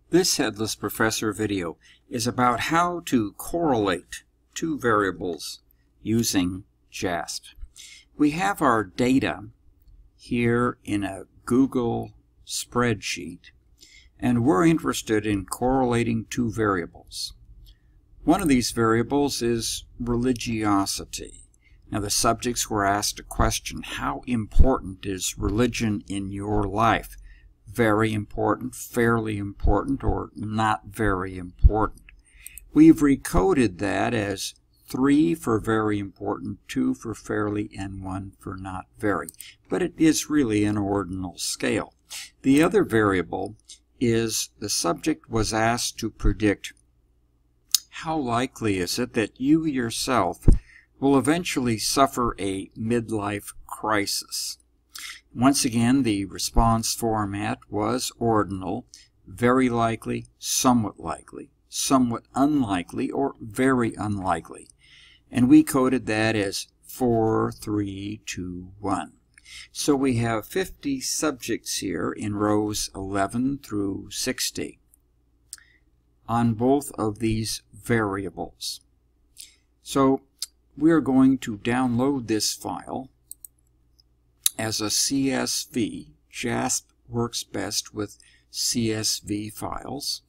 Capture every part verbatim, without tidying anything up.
This Headless Professor video is about how to correlate two variables using JASP. We have our data here in a Google spreadsheet, and we're interested in correlating two variables. One of these variables is religiosity. Now, the subjects were asked a question: how important is religion in your life? Very important, fairly important, or not very important. We've recoded that as three for very important, two for fairly, and one for not very. But it is really an ordinal scale. The other variable is the subject was asked to predict how likely is it that you yourself will eventually suffer a midlife crisis. Once again, the response format was ordinal: very likely, somewhat likely, somewhat unlikely, or very unlikely. And we coded that as four, three, two, one. So we have fifty subjects here in rows eleven through sixty on both of these variables. So we're going to download this file as a C S V. JASP works best with C S V files.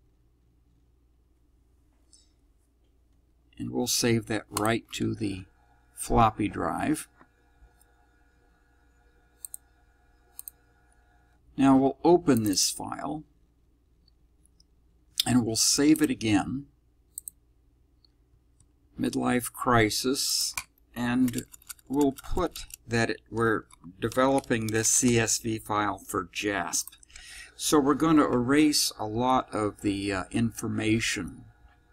And we'll save that right to the floppy drive. Now we'll open this file and we'll save it again. Midlife crisis, and we'll put that it, we're developing this C S V file for JASP. So we're going to erase a lot of the uh, information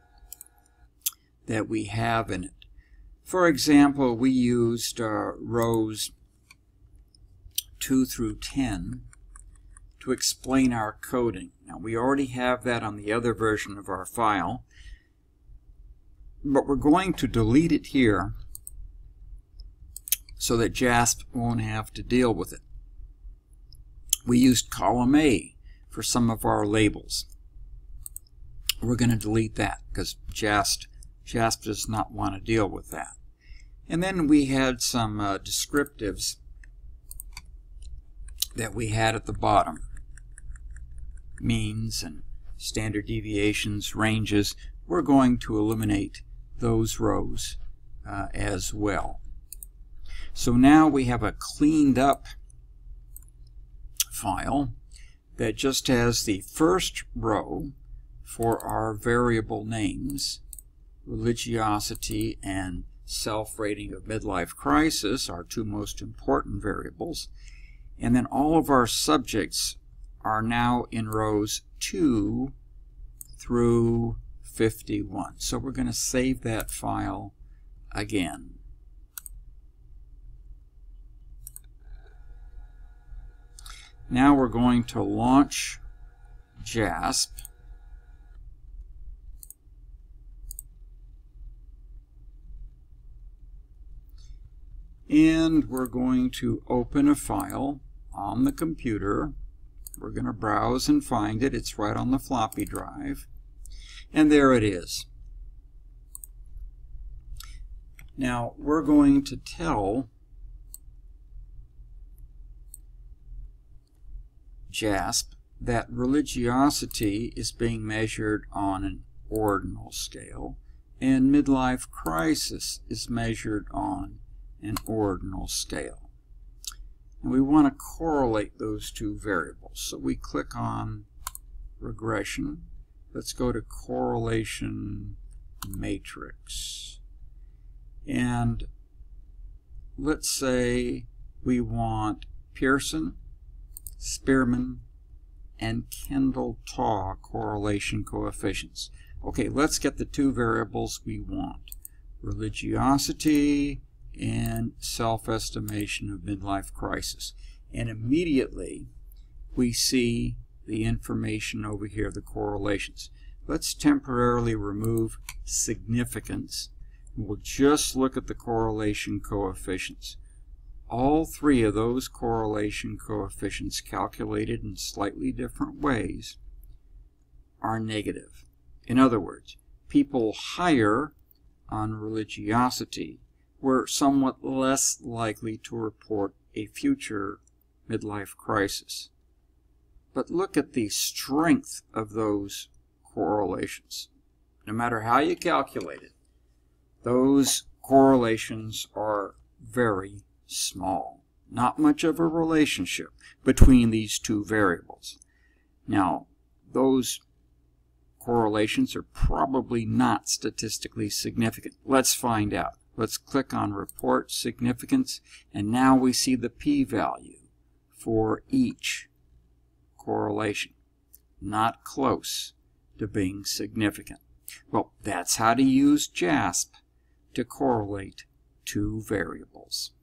that we have in it. For example, we used uh, rows two through ten to explain our coding. Now, we already have that on the other version of our file, but we're going to delete it here so that JASP won't have to deal with it. We used column A for some of our labels. We're going to delete that because JASP, JASP does not want to deal with that. And then we had some uh, descriptives that we had at the bottom. Means and standard deviations, ranges. We're going to eliminate those rows uh, as well. So now we have a cleaned up file that just has the first row for our variable names, religiosity and self-rating of midlife crisis, our two most important variables, and then all of our subjects are now in rows two through fifty-one. So we're going to save that file again. Now we're going to launch JASP. And we're going to open a file on the computer. We're going to browse and find it. It's right on the floppy drive. And there it is. Now we're going to tell JASP that religiosity is being measured on an ordinal scale and midlife crisis is measured on an ordinal scale. And we want to correlate those two variables. So we click on regression. Let's go to correlation matrix. And let's say we want Pearson, Spearman, and Kendall-Taw correlation coefficients. Okay, let's get the two variables we want: religiosity and self-estimation of midlife crisis. And immediately we see the information over here, the correlations. Let's temporarily remove significance. We'll just look at the correlation coefficients. All three of those correlation coefficients, calculated in slightly different ways, are negative. In other words, people higher on religiosity were somewhat less likely to report a future midlife crisis. But look at the strength of those correlations. No matter how you calculate it, those correlations are very small. Not much of a relationship between these two variables. Now, those correlations are probably not statistically significant. Let's find out. Let's click on Report Significance, and now we see the p-value for each correlation. Not close to being significant. Well, that's how to use JASP to correlate two variables.